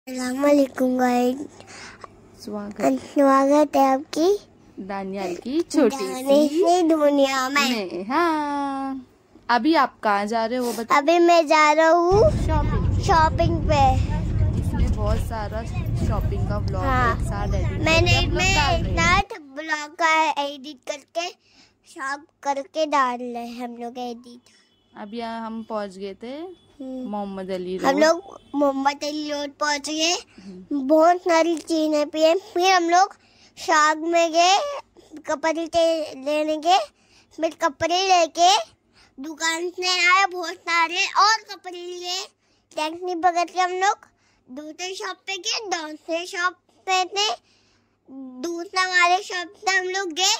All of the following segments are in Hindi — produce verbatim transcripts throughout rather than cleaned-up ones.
अस्सलामुअलैकुम गाइस, स्वागत स्वागत है आपकी दानियल की छोटी सी दुनिया में। में। हाँ, अभी आप कहाँ जा रहे हो वो बता। अभी मैं जा रहा हूँ शॉपिंग शॉपिंग पे। इसलिए बहुत सारा शॉपिंग का ब्लॉग हाँ, एक साथ एडिट मैंने करके मैं डाल रहे हैं। इतना ब्लॉग का एडिट करके शॉप करके डाल रहे हैं हम लोग एडिट। अभी यहाँ हम पहुँच गए थे मोहम्मद अली रोड। हम लोग मोहम्मद अली रोड पहुँच गए। बहुत सारी चीजें पिए, फिर हम लोग शॉप में गए कपड़े लेने के। फिर कपड़े लेके दुकान से आए, बहुत सारे और कपड़े लिए। टैक्सी पकड़ के हम लोग दूसरे शॉप पे गए। दूसरे शॉप पे थे दूसरा वाले शॉप पे हम लोग गए।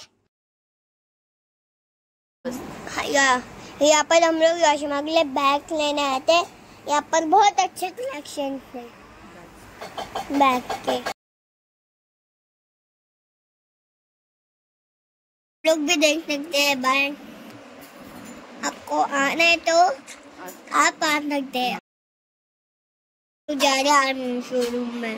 यहाँ पर हम लोग योशिमा के लिए बैग लेने आए थे। यहाँ पर बहुत अच्छे कलेक्शन थे बैग के। लोग भी देख सकते हैं बैग। आपको आना है तो आप आ सकते हैं। तो जा रहे हैं शोरूम में।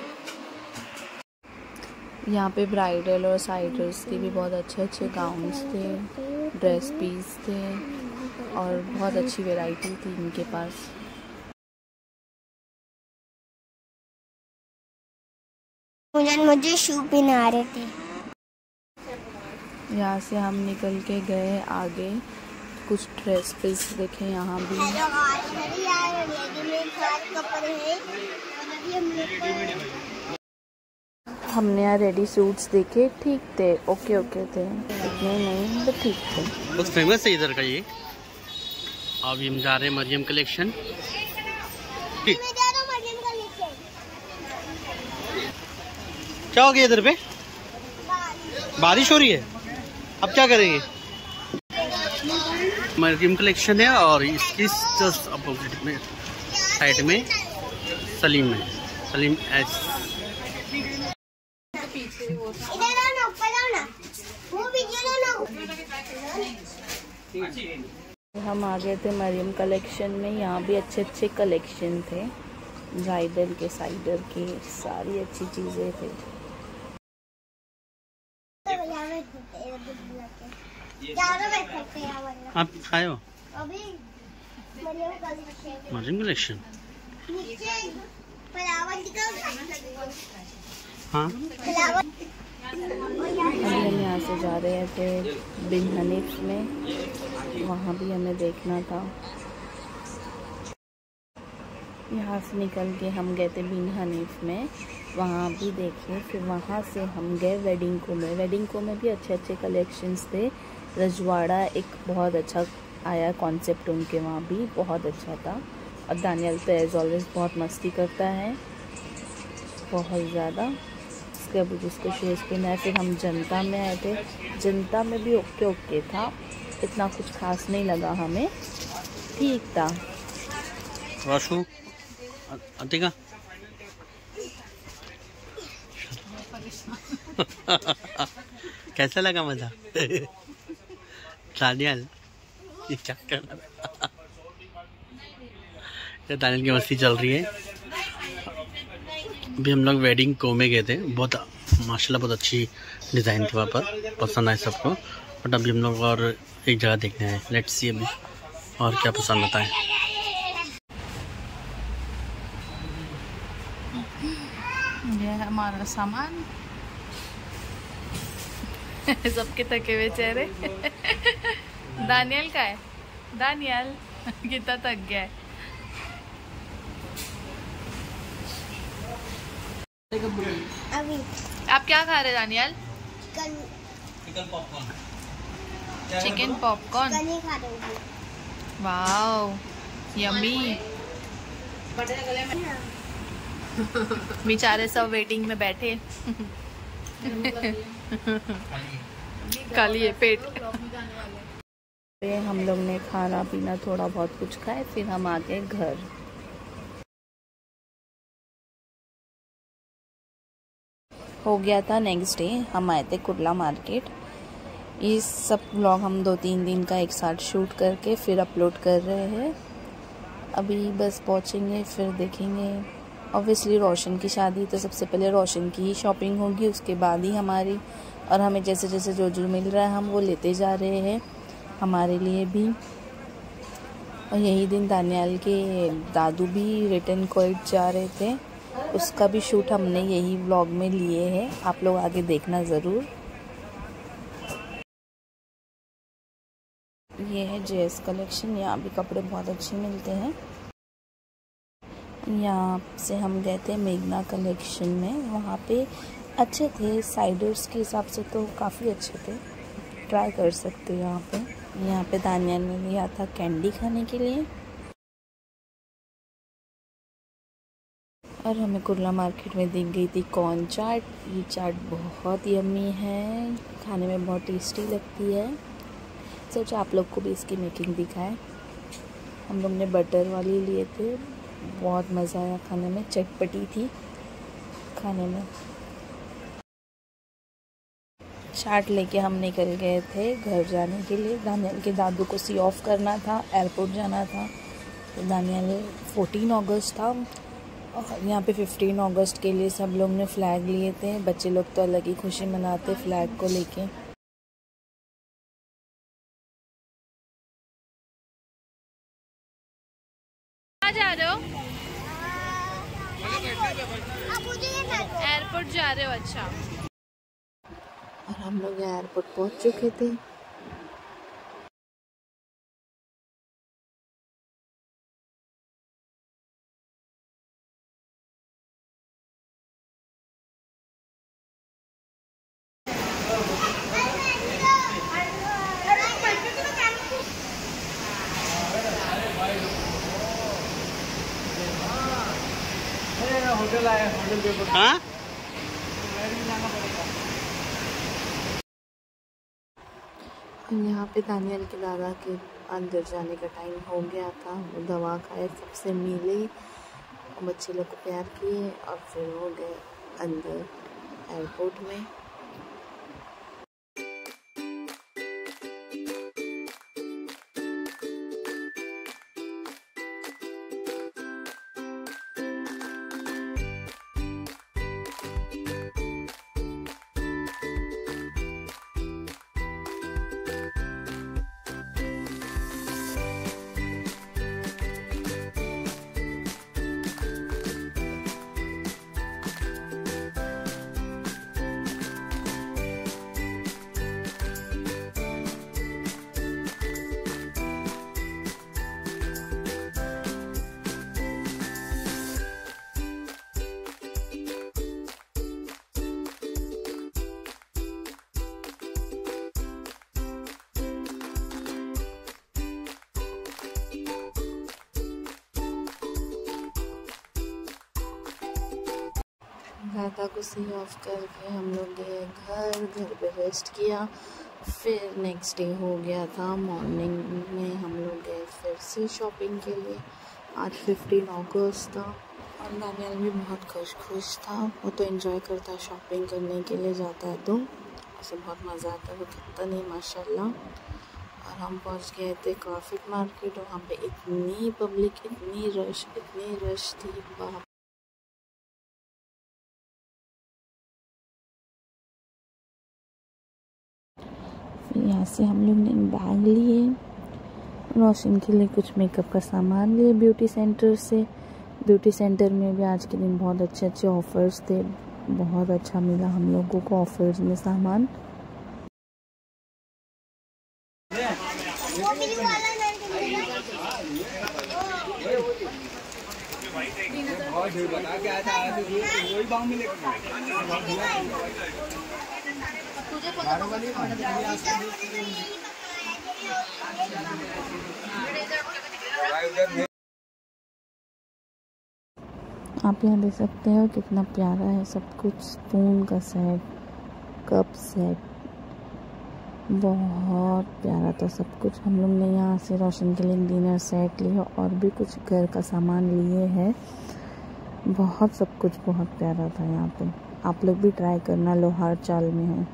यहाँ पे ब्राइडल और साइडर्स के भी बहुत अच्छे अच्छे गाउन्स थे, ड्रेस पीस थे और बहुत अच्छी वैरायटी थी इनके पास। मुझे मुझे शू पहना रहे थे। यहाँ से हम निकल के गए आगे, कुछ ड्रेस पीस देखे यहाँ भी। हमने यहाँ रेडी सूट्स देखे, ठीक थे, ओके ओके थे, इतने नहीं बट ठीक थे। बहुत फेमस है इधर का ये। अभी हम जा रहे हैं मरियम कलेक्शन। क्या हो गया इधर पे? बारिश हो रही है, अब क्या करेंगे? मरियम कलेक्शन है और इसकी जस्ट अपोजिट में साइड में सलीम है, सलीम एस। हम आ गए थे मरियम कलेक्शन में। यहाँ भी अच्छे अच्छे कलेक्शन थे, ब्राइडल के, साइडर के, सारी अच्छी चीजें थे। आप खाए हो मरियम कलेक्शन? हाँ, अभी हम यहाँ से जा रहे थे बिन हनीफ में, वहाँ भी हमें देखना था। यहाँ से निकल के हम गए थे बिन हनीफ में, वहाँ भी देखे। फिर वहाँ से हम गए वेडिंग को में। वेडिंग को में भी अच्छे अच्छे कलेक्शंस थे। रजवाड़ा एक बहुत अच्छा आया कॉन्सेप्ट उनके, वहाँ भी बहुत अच्छा था। और दानियल तो एज ऑलवेज बहुत मस्ती करता है, बहुत ज़्यादा। उसके अभी जिसको शूज़ पहना है। फिर हम जनता में आए थे, जनता में भी ओके ओके था, इतना कुछ खास नहीं लगा हमें, ठीक था। राशु अंतिका कैसा लगा मजा? दानियल ये क्या कर रहा है? दानियल की मस्ती चल रही है। अभी हम लोग वेडिंग को में गए थे, बहुत माशाल्लाह बहुत अच्छी डिज़ाइन थी वहाँ पर, पसंद आए सबको। बट अभी हम लोग और एक जगह देखने आए, लेट्स सी अभी और क्या पसंद आता है। ये है हमारा सामान। सबके थके हुए चेहरे। दानियल का है, दानियल कितना थक गया है। अभी आप क्या खा रहे हैं Daniyal? Chicken popcorn. Chicken popcorn. खा रही हूँ। Wow, yummy. बेचारे सब वेटिंग में बैठे। खाली है पेट। हम लोग ने खाना पीना थोड़ा बहुत कुछ खाए, फिर हम आ गए घर। हो गया था नेक्स्ट डे, हम आए थे कुर्ला मार्केट। ये सब व्लॉग हम दो तीन दिन का एक साथ शूट करके फिर अपलोड कर रहे हैं। अभी बस पहुँचेंगे, फिर देखेंगे ऑब्वियसली रोशन की शादी तो सबसे पहले रोशन की ही शॉपिंग होगी, उसके बाद ही हमारी। और हमें जैसे जैसे जो जो मिल रहा है हम वो लेते जा रहे हैं हमारे लिए भी। और यही दिन दानियाल के दादू भी रिटर्न कोइट जा रहे थे, उसका भी शूट हमने यही व्लॉग में लिए हैं, आप लोग आगे देखना ज़रूर। ये है जेएस कलेक्शन, यहाँ भी कपड़े बहुत अच्छे मिलते हैं। यहाँ से हम गए थे मेघना कलेक्शन में, वहाँ पे अच्छे थे, साइडर्स के हिसाब से तो काफ़ी अच्छे थे, ट्राई कर सकते हो यहाँ पे। यहाँ पे दानियाल ने लिया था कैंडी खाने के लिए। और हमें कुर्ला मार्केट में दी गई थी कॉर्न चाट। ये चाट बहुत यम्मी है, खाने में बहुत टेस्टी लगती है। सोचा आप लोग को भी इसकी मेकिंग दिखाएं। हम लोग ने बटर वाली लिए थे, बहुत मज़ा आया खाने में, चटपटी थी खाने में। चाट लेके हम निकल गए थे घर जाने के लिए। दानियाल के दादू को सी ऑफ करना था, एयरपोर्ट जाना था। तो दानियाल चौदह अगस्त था और यहाँ पे पंद्रह अगस्त के लिए सब लोग ने फ़्लैग लिए थे। बच्चे लोग तो अलग ही खुशी मनाते फ़्लैग को लेके। जा रहे हो? एयरपोर्ट जा रहे हो? अच्छा। और हम लोग एयरपोर्ट पहुँच चुके थे। होटल आया, होटल पे हाँ यहाँ पे दानियाल के दादा के अंदर जाने का टाइम हो गया था। वो दवा खाए, सबसे मिले, बच्चे लोग को प्यार किए और फिर हो गए अंदर एयरपोर्ट में। दादा को सी ऑफ करके हम लोग गए घर घर पे रेस्ट किया। फिर नेक्स्ट डे हो गया था, मॉर्निंग में हम लोग गए फिर से शॉपिंग के लिए। आज पंद्रह अगस्त था और दानियाल भी बहुत खुश खुश था। वो तो एंजॉय करता है, शॉपिंग करने के लिए जाता है तो उसे बहुत मज़ा आता है, वो थकता नहीं माशाल्लाह। और हम पहुंच गए थे क्रॉफिट मार्केट। वहाँ पे इतनी पब्लिक, इतनी रश इतनी रश थी, बाप। फिर यहाँ से हम लोग ने बैग लिए, रोशन के लिए कुछ मेकअप का सामान लिए ब्यूटी सेंटर से। ब्यूटी सेंटर में भी आज के दिन बहुत अच्छे अच्छे ऑफ़र्स थे, बहुत अच्छा मिला हम लोगों को ऑफ़र्स में सामान। आप यहाँ देख सकते हो कितना प्यारा है सब कुछ। स्पून का सेट, कप सेट, बहुत प्यारा था सब कुछ। हम लोग ने यहाँ से रोशन के लिए डिनर सेट लिया और भी कुछ घर का सामान लिए हैं। बहुत सब कुछ बहुत प्यारा था यहाँ पे। आप लोग भी ट्राई करना, लोहार चाल में है।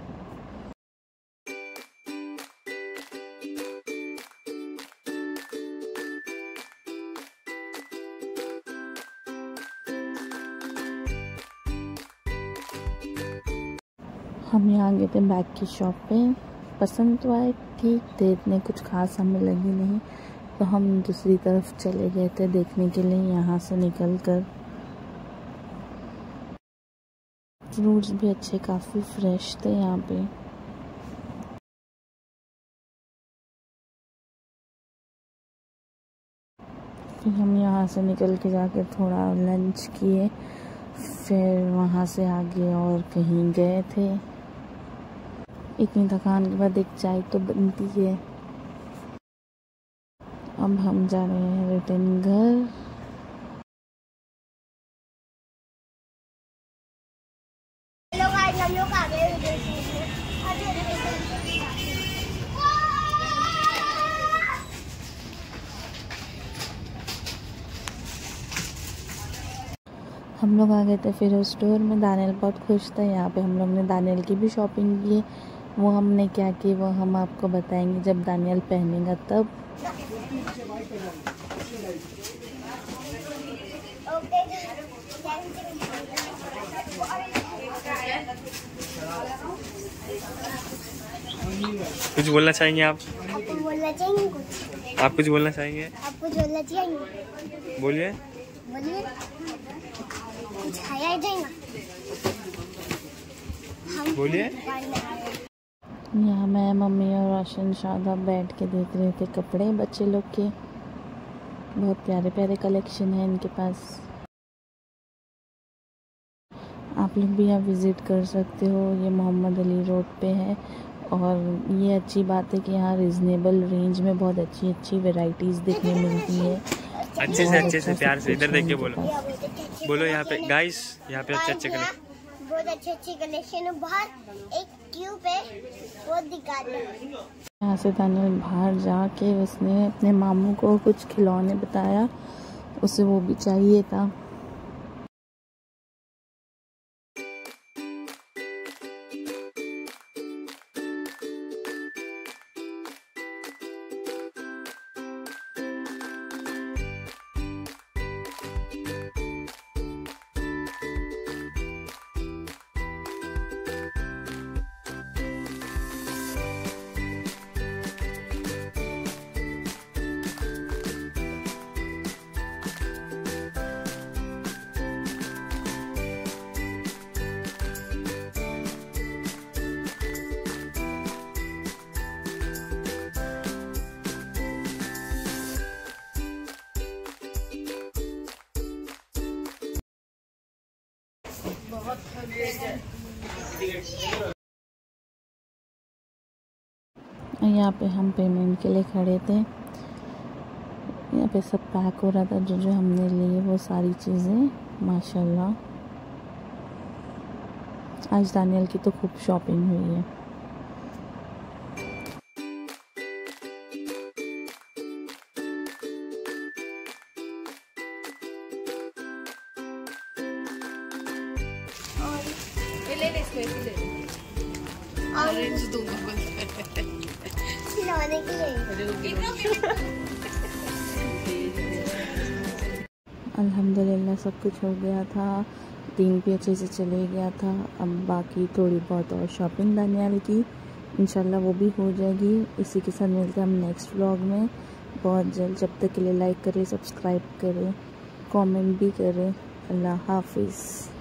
हम यहाँ गए थे बैग की शॉप पे, पसंद तो आए, ठीक थे, इतने कुछ खास हमें लगी नहीं, तो हम दूसरी तरफ चले गए थे देखने के लिए। यहाँ से निकल कर फ्रूट्स भी अच्छे, काफ़ी फ्रेश थे यहाँ पे। फिर हम यहाँ से निकल के जाके थोड़ा लंच किए, फिर वहाँ से आगे और कहीं गए थे। इतनी थकान के बाद एक चाय तो बनती है। अब हम जा रहे हैं रिटर्न घर। लोग आज हम लोग आ गए विदेश में। हम लोग आ गए थे फिर उस स्टोर में। दानियल बहुत खुश था। यहाँ पे हम लोग ने दानियल की भी शॉपिंग की। वो हमने क्या की वो हम आपको बताएंगे जब दानियल पहनेगा तब। कुछ बोलना चाहेंगे आप? आपको बोलना चाहेंगे कुछ? आप कुछ बोलना चाहेंगे? आप कुछ बोलना चाहेंगे? बोलिए। बोलिए। कुछ खाया जाएगा? हम बोलिए। यहाँ मैं, मम्मी और रोशन शादा बैठ के देख रहे थे कपड़े बच्चे लोग के। बहुत प्यारे प्यारे कलेक्शन है इनके पास। आप लोग भी यहाँ विज़िट कर सकते हो। ये मोहम्मद अली रोड पे है और ये अच्छी बात है कि यहाँ रिजनेबल रेंज में बहुत अच्छी अच्छी वैरायटीज़ देखने मिलती है। अच्छे से अच्छे से प्यार से इधर देख के बोलो। बोलो यहाँ पे गाइस, यहाँ पे अच्छे अच्छे कलेक्शन, बहुत अच्छे अच्छे कलेक्शन है। बाहर एक क्यूब है वो दिखा दो। यहाँ से दानियल बाहर जाके उसने अपने मामू को कुछ खिलौने बताया, उसे वो भी चाहिए था। यहाँ पे हम पेमेंट के लिए खड़े थे। यहाँ पे सब पैक हो रहा था, जो जो हमने लिए वो सारी चीज़ें। माशाल्लाह आज दानियल की तो खूब शॉपिंग हुई है। ऑरेंज दूंगा खिलौने के लिए। अल्हम्दुलिल्लाह सब कुछ हो गया था। दिन भी अच्छे से चले गया था। अब बाकी थोड़ी बहुत और शॉपिंग दानियल की इंशाल्लाह वो भी हो जाएगी। इसी के साथ मिलते हैं हम नेक्स्ट व्लॉग में बहुत जल्द। जब तक के लिए लाइक करें, सब्सक्राइब करें, कमेंट भी करें। अल्लाह हाफिज़।